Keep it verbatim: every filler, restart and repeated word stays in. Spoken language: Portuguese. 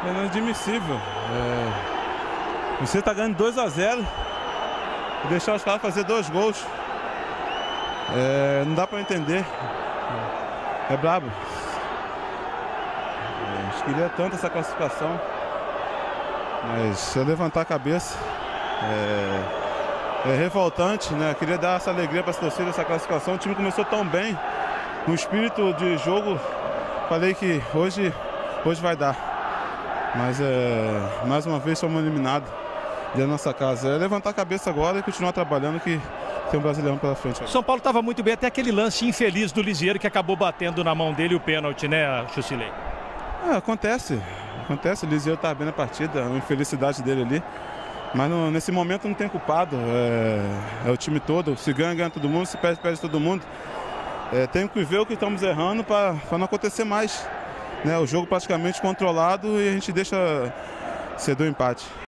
É inadmissível. É... Você tá ganhando dois a zero e deixar os caras fazer dois gols. É... Não dá para entender. É brabo. É... A gente queria tanto essa classificação, mas se eu levantar a cabeça, é, é revoltante, né? Eu queria dar essa alegria para as torcidas, essa classificação. O time começou tão bem, no espírito de jogo, falei que hoje, hoje vai dar. Mas é, mais uma vez fomos eliminados da nossa casa. É levantar a cabeça agora e continuar trabalhando, que tem um brasileiro pela frente. O São Paulo estava muito bem, até aquele lance infeliz do Lisieiro que acabou batendo na mão dele o pênalti, né, Jusilei? É, acontece, acontece. O Lisieiro está bem na partida, a infelicidade dele ali. Mas no, nesse momento não tem culpado, é, é o time todo. Se ganha, ganha todo mundo, se perde, perde todo mundo. É, tem que ver o que estamos errando para não acontecer mais. Né? O jogo praticamente controlado e a gente deixa ceder o empate.